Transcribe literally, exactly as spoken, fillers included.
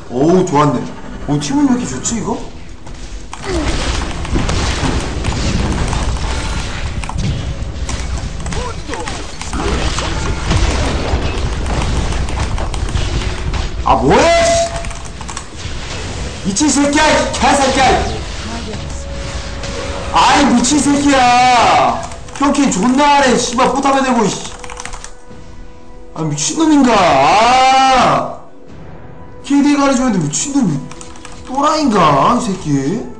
어우 좋았네. 오 팀은 왜 이렇게 좋지 이거? 아 뭐야 미친 새끼야 개새끼야. 아이 미친 새끼야. 형캔 존나 하네 씨발 포탑에 대고 이씨. 아 미친놈인가. 아 케이디 가르쳐줬는데 미친놈 또라이인가 이 새끼.